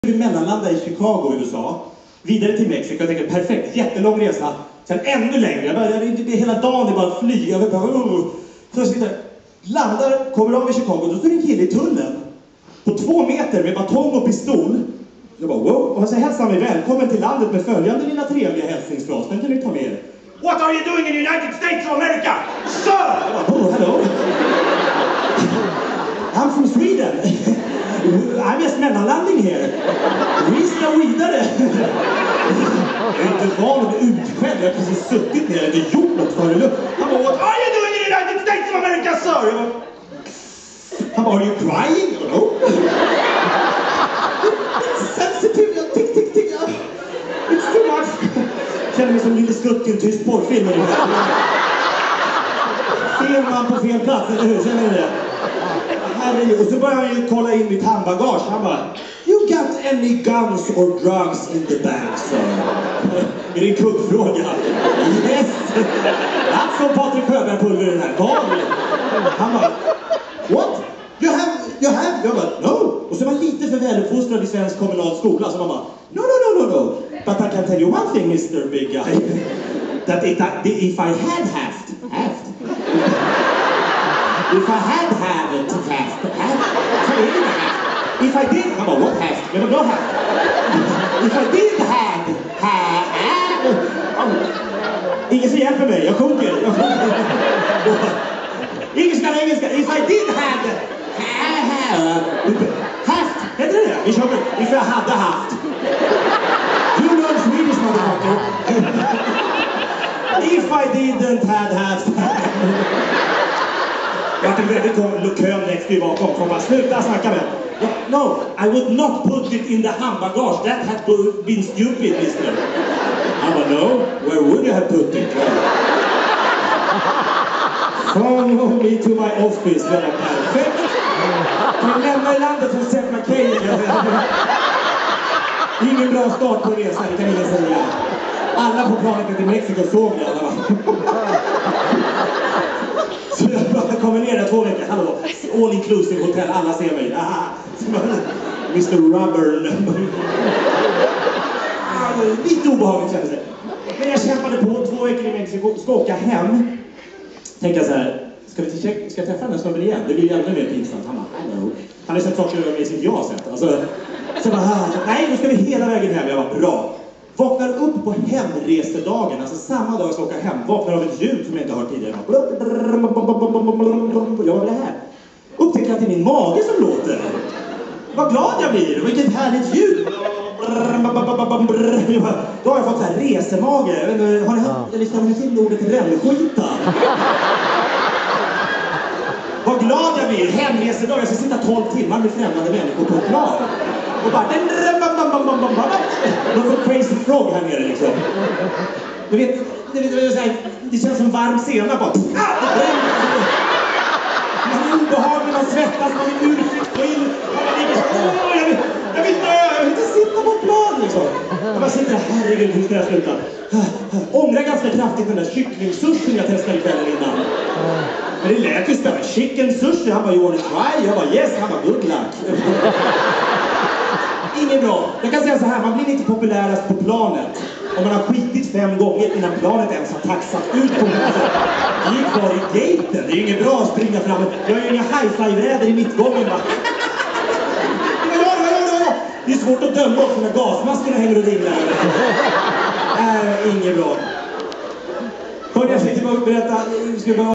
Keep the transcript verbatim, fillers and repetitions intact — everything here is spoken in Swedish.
Vi mellanlandade i Chicago, U S A. Vidare till Mexiko. Jag tänkte, perfekt, jättelång resa. Sen ännu längre. Jag bara, jag, det, det, hela dagen det är bara flyg. Jag bara, uh. Så jag sitter, landar, kommer av i Chicago. Då står det en kille i tullen. På två meter med batong och pistol. Jag bara, wow. Och så hälsar mig välkommen till landet med följande lilla trevliga hälsningsfras. Den kan ni ta med er. What are you doing in the United States of America? Sir! Jag bara, oh, hello. I'm from Sweden. I'm just mellanlanding here. Vi ska vidare. Jag är inte van att bli utskälld. Jag har precis suttit ner. Jag har inte gjort något för det. Han bara, what are you doing in the United States of America, sir? Jag bara, han bara, are you crying? Jag bara, no. It's sensitive. Jag tick, tick, tick. It's too much. Jag känner mig som Lille Skutt i en tyst porrfilm. Fel man på fel plats, eller hur? Känner ni det? Och så började han ju kolla in mitt handbagage. Han bara, you got any guns or drugs in the bag, sir? Är det en kuggfråga? Yes! That's som Patrik Sjöberg-pulver den här. Vad? Han bara, what? You have, you have? Jag bara, no. Och så var han lite för väluppfostrad i svensk kommunal skola. Så man bara, no, no, no, no, no. But I can tell you one thing, mister Big Guy. That it, that if I had haft, haft. If I had had it, haft, haft. Så är det haft. If I did, han bara, what haft? Jag bara, no haft. If I did had, had. Ingen som hjälper mig, jag sjunker. Jag sjunker. Engelska, engelska. If I did had, had. Haft, heter det det? Vi kör med, if jag hade haft. You learn Swedish, motherfucker. If I didn't had haft. Jag kan väldigt kön längst i bakom. Får bara sluta snacka med. No, I would not put it in the handbagage. That had been stupid, mister. I don't know. Where would you have put it? Follow me to my office. Det var perfekt. Kan lämna i landet som Seth MacKay. Ingen bra start på resan, det kan ingen säga. Alla på planet till Mexiko såg det. Alla så jag bara kommer ner där två veckor. Hallå, all inclusive hotell, alla ser mig. Aha. mister Rubber. Lite obehagligt kändes det. Men jag kämpade på två veckor i Mexiko. Ska åka hem. Tänkte jag så här, ska vi till, ska jag träffa den här snubben igen? Det blir ju ännu mer pinsamt. Han bara, hello. Han har sett saker med som jag har sett. Alltså, så jag bara, nej, nu ska vi hela vägen hem. Jag var bra. Vaknar upp på hemresedagen, alltså samma dag jag ska åka hem, vaknar av ett ljud som jag inte har hört tidigare. Jag var det här. Upptäcker att det är min mage som låter. Vad glad jag blir, vilket härligt ljud. Då har jag fått så här resemage. Har ni hört, eller känner ni till ordet rännskita? Vad glad jag blir, hemresedag, jag ska sitta tolv timmar med främmande människor på ett plan. Och bara, någon får Crazy Frog här nere liksom. Du vet, det, det, det känns som varm sena bara. Man är obehaglig, man svettas, man är urskild. Man ligger så, åh, jag vill, jag vill dö, jag vill inte sitta på plan liksom. Jag bara sitter där, herregud, hur ska jag sluta? Ångrar ganska kraftigt den där kycklingsushin jag testade kvällen innan. Men det lät ju spännande. Chicken sushi, han bara, you wanna try? Jag bara, yes, han bara, good luck. Inget bra. Jag kan säga så här, man blir inte populärast på planet om man har skitit fem gånger innan planet ens har taxat ut på huset. Det är ju kvar i gaten. Det är ju inget bra att springa fram. Jag har ju inga high-five-räder i mittgången. Va? Det är svårt att döma också när gasmaskerna hänger och dinglar. Äh, inget bra. Hörde jag tänkte bara berätta.